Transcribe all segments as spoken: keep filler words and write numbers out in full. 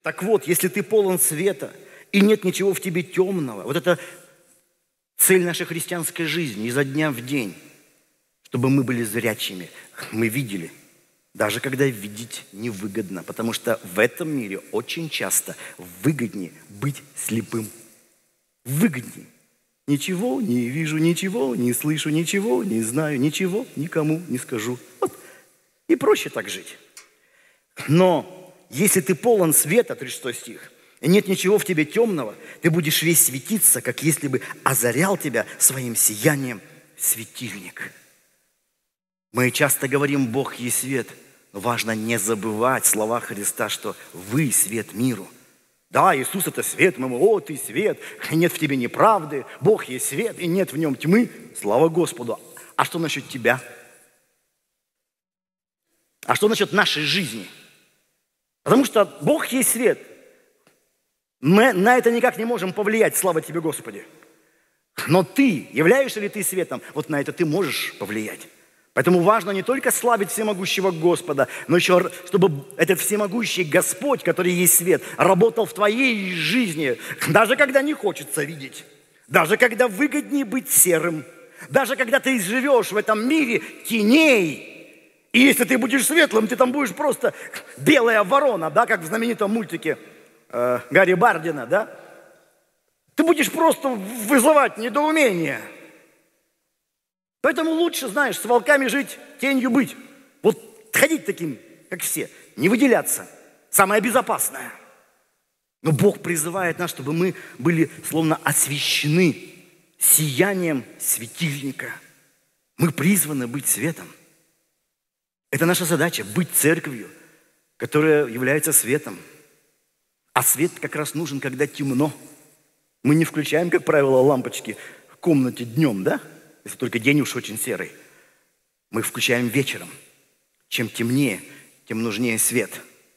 Так вот, если ты полон света, и нет ничего в тебе темного, вот это цель нашей христианской жизни изо дня в день, чтобы мы были зрячими, мы видели, даже когда видеть невыгодно, потому что в этом мире очень часто выгоднее быть слепым. Выгоднее. Ничего не вижу, ничего не слышу, ничего не знаю, ничего никому не скажу. Вот. И проще так жить. Но если ты полон света, тридцать шестой стих, и нет ничего в тебе темного, ты будешь весь светиться, как если бы озарял тебя своим сиянием светильник. Мы часто говорим, Бог есть свет, но важно не забывать слова Христа, что вы свет миру. Да, Иисус – это свет, мы, о, ты свет, и нет в тебе неправды, Бог есть свет, и нет в нем тьмы, слава Господу. А что насчет тебя? А что насчет нашей жизни? Потому что Бог есть свет. Мы на это никак не можем повлиять, слава тебе, Господи. Но ты, являешься ли ты светом, вот на это ты можешь повлиять. Поэтому важно не только славить всемогущего Господа, но еще, чтобы этот всемогущий Господь, который есть свет, работал в твоей жизни, даже когда не хочется видеть, даже когда выгоднее быть серым, даже когда ты живешь в этом мире теней. И если ты будешь светлым, ты там будешь просто белая ворона, да, как в знаменитом мультике э, Гарри Бардина, да? Ты будешь просто вызывать недоумение. Поэтому лучше, знаешь, с волками жить, тенью быть. Вот ходить таким, как все, не выделяться. Самое безопасное. Но Бог призывает нас, чтобы мы были словно освещены сиянием светильника. Мы призваны быть светом. Это наша задача, быть церковью, которая является светом. А свет как раз нужен, когда темно. Мы не включаем, как правило, лампочки в комнате днем, да? Если только день уж очень серый. Мы включаем вечером. Чем темнее, тем нужнее свет.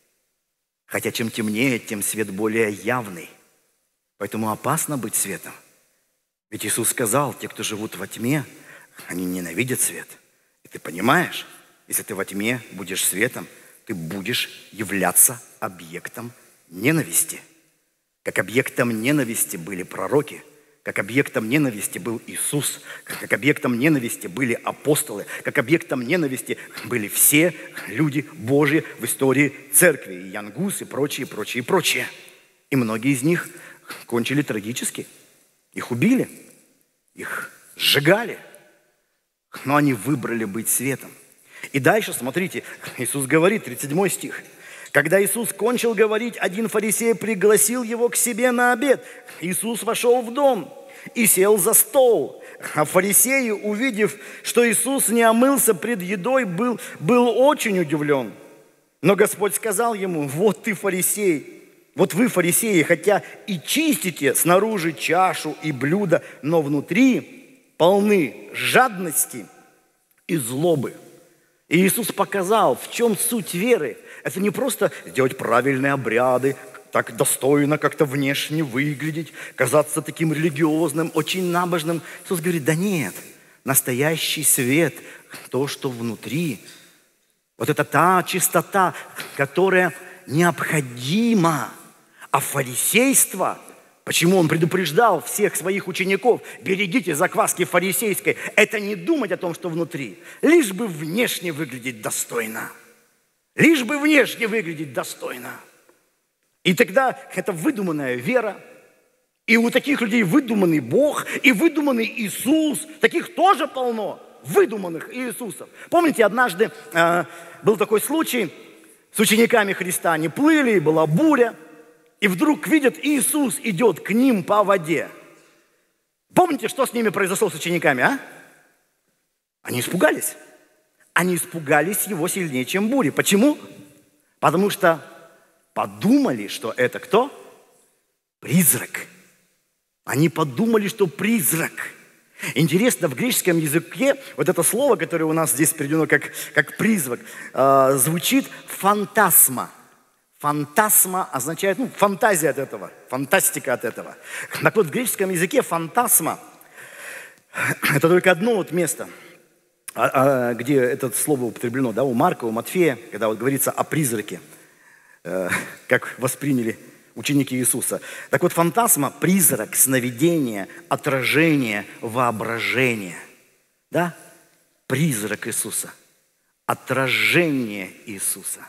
Хотя чем темнее, тем свет более явный. Поэтому опасно быть светом. Ведь Иисус сказал, те, кто живут во тьме, они ненавидят свет. И ты понимаешь, если ты во тьме будешь светом, ты будешь являться объектом ненависти. Как объектом ненависти были пророки, как объектом ненависти был Иисус, как объектом ненависти были апостолы, как объектом ненависти были все люди Божьи в истории церкви, и Ян Гус, и прочие, прочие, прочие. И многие из них кончили трагически. Их убили, их сжигали, но они выбрали быть светом. И дальше, смотрите, Иисус говорит, тридцать седьмой стих. Когда Иисус кончил говорить, один фарисей пригласил его к себе на обед. Иисус вошел в дом и сел за стол. А фарисеи, увидев, что Иисус не омылся пред едой, был, был очень удивлен. Но Господь сказал ему, вот ты фарисей, вот вы фарисеи, хотя и чистите снаружи чашу и блюдо, но внутри полны жадности и злобы. И Иисус показал, в чем суть веры. Это не просто делать правильные обряды, так достойно как-то внешне выглядеть, казаться таким религиозным, очень набожным. Иисус говорит, да нет, настоящий свет, то, что внутри, вот это та чистота, которая необходима. А фарисейство, почему он предупреждал всех своих учеников, берегите закваски фарисейской, это не думать о том, что внутри, лишь бы внешне выглядеть достойно. Лишь бы внешне выглядеть достойно. И тогда это выдуманная вера. И у таких людей выдуманный Бог, и выдуманный Иисус. Таких тоже полно, выдуманных Иисусов. Помните, однажды э, был такой случай с учениками Христа. Они плыли, и была буря. И вдруг видят, Иисус идет к ним по воде. Помните, что с ними произошло с учениками, а? Они испугались. Они испугались его сильнее, чем бури. Почему? Потому что подумали, что это кто? Призрак. Они подумали, что призрак. Интересно, в греческом языке вот это слово, которое у нас здесь переведено как, как призрак, э, звучит фантасма. Фантасма означает, ну, фантазия от этого, фантастика от этого. Так вот, в греческом языке фантасма – это только одно вот место, где это слово употреблено, да, у Марка, у Матфея, когда вот говорится о призраке. э, как восприняли ученики Иисуса. Так вот, фантасма – призрак, сновидение, отражение, воображение. Да? Призрак Иисуса, отражение Иисуса,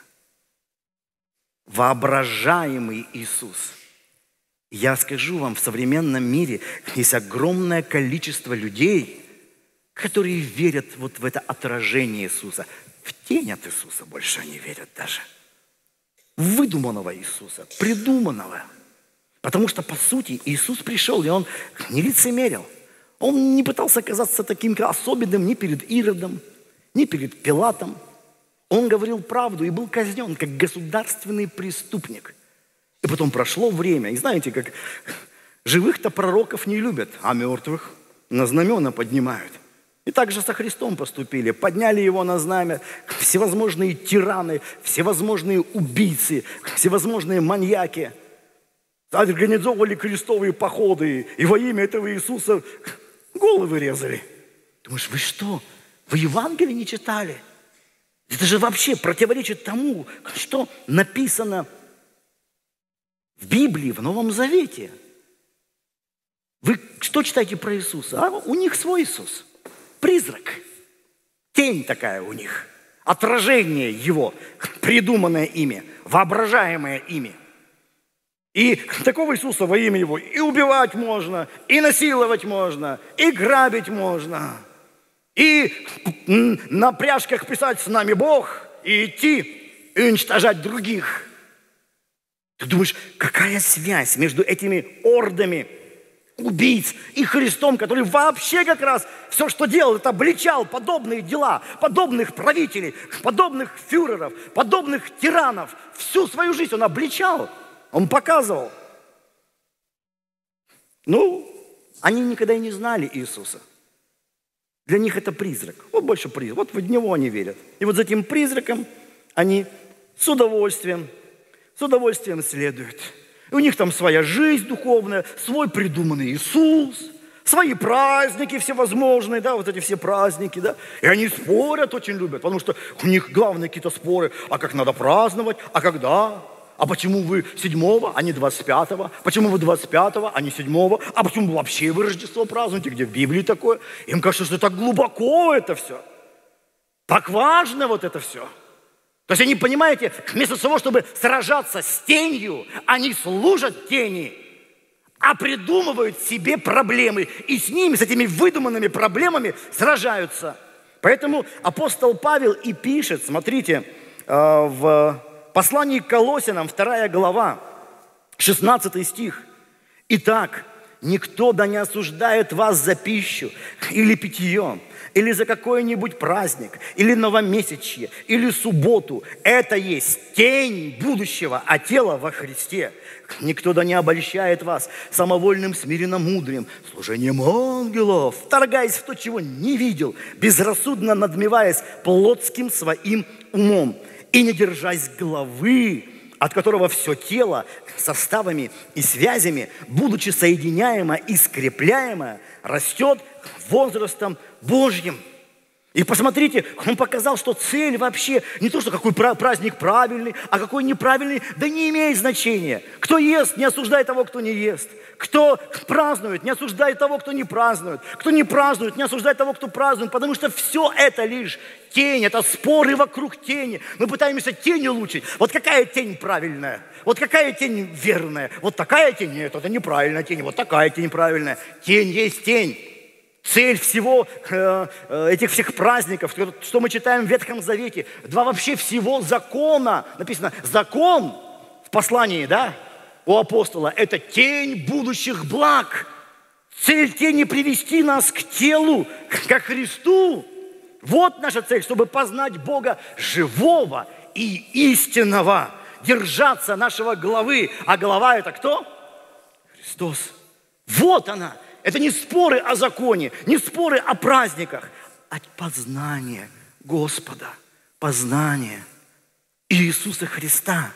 воображаемый Иисус. Я скажу вам, в современном мире есть огромное количество людей, которые верят вот в это отражение Иисуса. В тень от Иисуса больше они верят даже. Выдуманного Иисуса, придуманного. Потому что, по сути, Иисус пришел, и Он не лицемерил. Он не пытался казаться таким особенным ни перед Иродом, ни перед Пилатом. Он говорил правду и был казнен, как государственный преступник. И потом прошло время. И знаете, как живых-то пророков не любят, а мертвых на знамена поднимают. И так же со Христом поступили. Подняли Его на знамя всевозможные тираны, всевозможные убийцы, всевозможные маньяки. Организовывали крестовые походы. И во имя этого Иисуса головы резали. Думаешь, вы что, вы Евангелие не читали? Это же вообще противоречит тому, что написано в Библии, в Новом Завете. Вы что читаете про Иисуса? А у них свой Иисус. Призрак. Тень такая у них. Отражение Его, придуманное ими, воображаемое ими. И такого Иисуса во имя Его и убивать можно, и насиловать можно, и грабить можно, и на пряжках писать «С нами Бог», и идти и уничтожать других. Ты думаешь, какая связь между этими ордами убийц и Христом, который вообще как раз все, что делал, это обличал подобные дела, подобных правителей, подобных фюреров, подобных тиранов. Всю свою жизнь он обличал. Он показывал. Ну, они никогда и не знали Иисуса. Для них это призрак. Вот больше призрак. Вот в него они верят. И вот за этим призраком они с удовольствием, с удовольствием следуют. И у них там своя жизнь духовная, свой придуманный Иисус, свои праздники всевозможные, да, вот эти все праздники, да. И они спорят, очень любят, потому что у них главные какие-то споры, а как надо праздновать, а когда... А почему вы седьмого, а не двадцать пятого? Почему вы двадцать пятого, а не седьмого? А почему вообще вы Рождество празднуете? Где в Библии такое? Им кажется, что так глубоко это все. Так важно вот это все. То есть они, понимаете, вместо того, чтобы сражаться с тенью, они служат тени, а придумывают себе проблемы. И с ними, с этими выдуманными проблемами сражаются. Поэтому апостол Павел и пишет, смотрите, в... Послание к Колоссянам, вторая глава, шестнадцатый стих. «Итак, никто да не осуждает вас за пищу или питье, или за какой-нибудь праздник, или новомесячье, или субботу. Это есть тень будущего, а тело во Христе. Никто да не обольщает вас самовольным смиренномудрием, служением ангелов, вторгаясь в то, чего не видел, безрассудно надмеваясь плотским своим умом, и не держась главы, от которого все тело составами и связями, будучи соединяемо и скрепляемо, растет возрастом Божьим». И посмотрите, он показал, что цель вообще не то, что какой праздник правильный, а какой неправильный, да не имеет значения. Кто ест, не осуждает того, кто не ест. Кто празднует, не осуждает того, кто не празднует. Кто не празднует, не осуждает того, кто празднует. Потому что все это лишь тень, это споры вокруг тени. Мы пытаемся тень улучшить. Вот какая тень правильная? Вот какая тень верная? Вот такая тень? Нет, это неправильная тень. Вот такая тень правильная. Тень есть тень. Цель всего э, этих всех праздников, что мы читаем в Ветхом Завете, два вообще всего закона. Написано, закон в послании, да, у апостола, это тень будущих благ. Цель тени привести нас к телу, ко Христу. Вот наша цель, чтобы познать Бога живого и истинного, держаться нашего главы. А глава это кто? Христос. Вот она. Это не споры о законе, не споры о праздниках, а познание Господа, познание Иисуса Христа.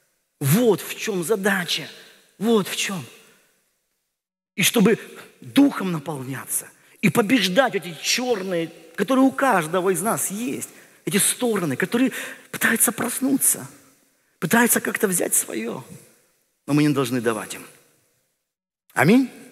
Вот в чем задача, вот в чем. И чтобы духом наполняться и побеждать эти черные, которые у каждого из нас есть, эти стороны, которые пытаются проснуться. Пытаются как-то взять свое, но мы не должны давать им. Аминь.